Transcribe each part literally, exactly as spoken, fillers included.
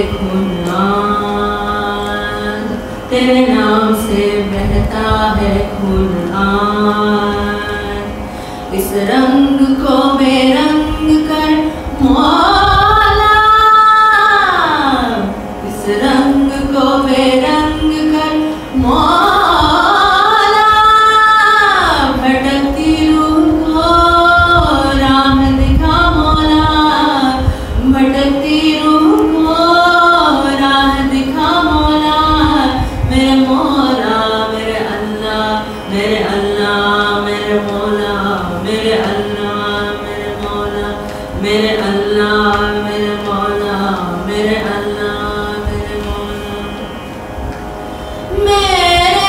खून, तेरे नाम से बहता है खून। इस रंग को बेरंग कर मौला, इस रंग को बेरंग कर मौला, भटकती रूह को राह दिखा मौला, भटकती रूह को राह दिखा मौला। मेरे मौला मेरे अल्लाह, मेरे अल्लाह मेरे मौला, मेरे अल्लाह मेरे मौला, मेरे अल्लाह मेरे मौला, मेरे अल्लाह मेरे मौला, मेरे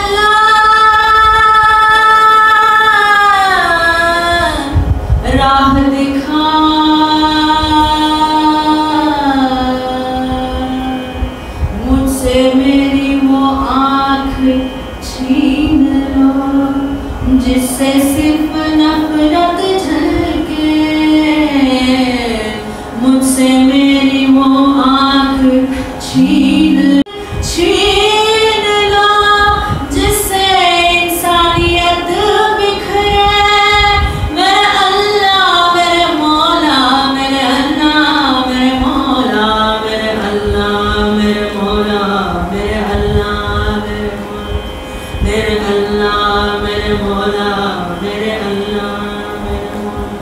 अल्लाह राह दिखा, मुझसे मेरी वो आँख छीन लो जिससे सिर्फ नफरत झलके, मुझसे मेरी वो आँख छीन छीन लो जिससे इंसानियत बिखरे। मेरे अल्लाह मेरे मौला, मेरे अल्लाह मेरे मौला, मेरे अल्लाह मेरे मौला, मेरे अल्लाह मेरे मौला, मेरे अल्लाह मेरे मौला, मेरे अल्लाह मेरे मौला।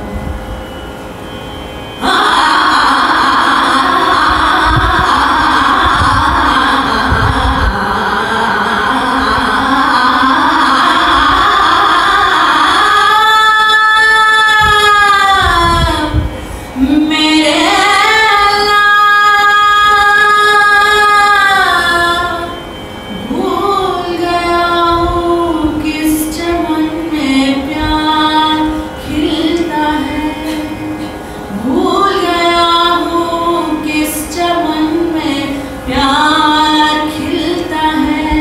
मेरे अल्लाह भूल गया हूँ किस चमन में प्यार खिलता है, भूल गया हूँ किस चमन में प्यार खिलता है।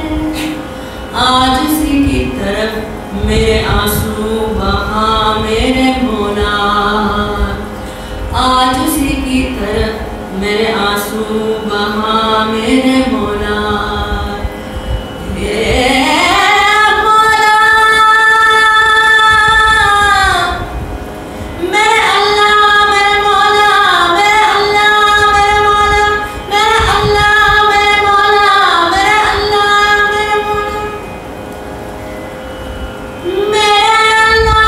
आज उसी की तरफ मेरे आंसू बहा मेरे मौला, आज उसी की तरफ मेरे आंसू बहा मेरे मौला। ये मौला मेरे अल्लाह मेरे मौला, मेरे अल्लाह मेरे मौला, मेरे अल्लाह मेरे मौला, मेरे अल्लाह मेरे मौला, मेरे अल्लाह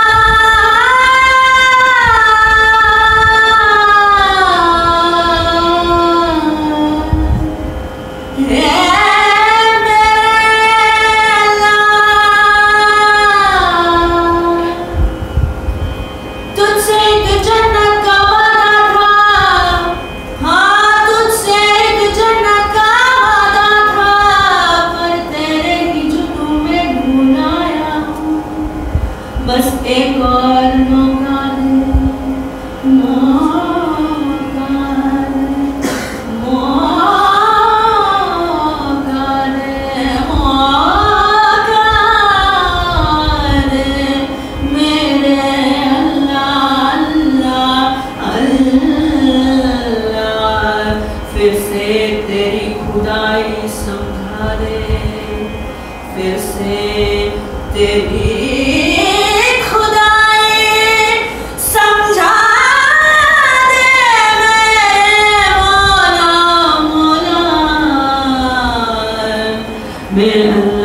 तुझसे एक जन्नत का वादा था, हाँ तुझसे एक जन्नत का वादा था, पर तेरे ही जुनून में भूल आया हूँ। बस एक और मौका दे, मौका दे, मौका दे, मौका दे, मेरे अल्लाह अल्लाह अल्लाह। फिर से तेरी खुदाई समझा दे, फिर से तेरी खुदाई समझा दे मेरे मौला, मौला मेरे अल्लाह।